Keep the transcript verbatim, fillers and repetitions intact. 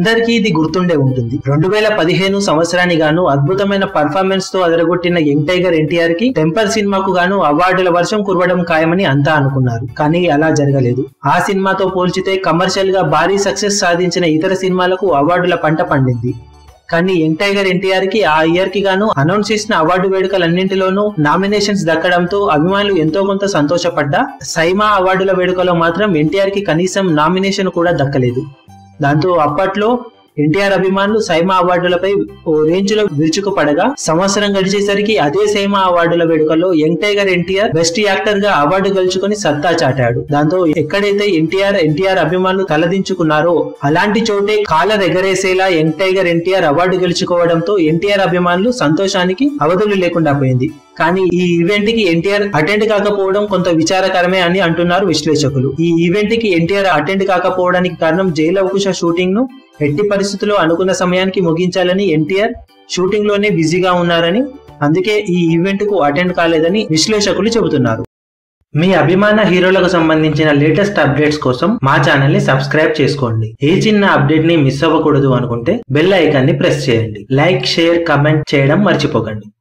అందరికీ ఇది గుర్తుండే ఉంటుంది. రెండు వేల పదిహేను సంవత్సరానికి గాను అద్భుతమైన పర్ఫార్మెన్స్ తో అదరగొట్టిన యంగ్ టైగర్ ఎన్టీఆర్ కి టెంపర్ సినిమాకు గాను అవార్డుల వర్షం కురవడం ఖాయమని అంతా అనుకున్నారు. కానీ అలా జరగలేదు. ఆ సినిమాతో పోల్చితే కమర్షియల్ గా భారీ సక్సెస్ సాధించిన ఇతర సినిమాలకు అవార్డుల పంట పండింది. కానీ యంగ్ టైగర్ ఎన్టీఆర్ కి ఆ ఇయర్ కి గాను అనౌన్స్ చేసిన అవార్డు వేడుకలన్నింటిలోనూ నామినేషన్స్ దక్కడంతో అభిమానులు ఎంతో కొంత సంతోషపడ్డా సైమా అవార్డుల వేడుకలో మాత్రం ఎన్టీఆర్ కి కనీసం నామినేషన్ కూడా దక్కలేదు. దాంతో అప్పట్లో ఎన్టీఆర్ అభిమానులు సైమా అవార్డులపై ఓ రేంజ్ లో విరుచుకుపడగా సంవత్సరం గడిచేసరికి అదే సైమా అవార్డుల వేడుకలో young tiger NTR best actor గా అవార్డు గెలుచుకుని సత్తా చాటాడు. దాంతో ఎక్కడైతే ఎన్టీఆర్ ఎన్టీఆర్ అభిమానులు తలదించుకున్నారో అలాంటి చోటే కాలర్ ఎగరేసేలా యంగ్ టైగర్ ఎన్టీఆర్ అవార్డు గెలుచుకోవడంతో ఎన్టీఆర్ అభిమానులు సంతోషానికి అవధులు లేకుండా పోయింది. కానీ ఈ ఈవెంట్ కి ఎన్టీఆర్ అటెండ్ కాకపోవడం కొంత విచారకరమే అని అంటున్నారు విశ్లేషకులు. ఈ ఈవెంట్ కి ఎన్టీఆర్ అటెండ్ కాకపోవడానికి కారణం జైలవకుశ షూటింగ్ ను ఎట్టి పరిస్థితుల్లో అనుకున్న సమయానికి ముగించాలని ఎన్టీఆర్ షూటింగ్ లోనే బిజీగా ఉన్నారని, అందుకే ఈ ఈవెంట్ కు అటెండ్ కాలేదని విశ్లేషకులు చెబుతున్నారు. మీ అభిమాన హీరోలకు సంబంధించిన లేటెస్ట్ అప్డేట్స్ కోసం మా ఛానల్ ని సబ్స్క్రైబ్ చేసుకోండి. ఏ చిన్న అప్డేట్ ని మిస్ అవ్వకూడదు అనుకుంటే బెల్ ఐకాన్ ని ప్రెస్ చేయండి. లైక్, షేర్, కమెంట్ చేయడం మర్చిపోకండి.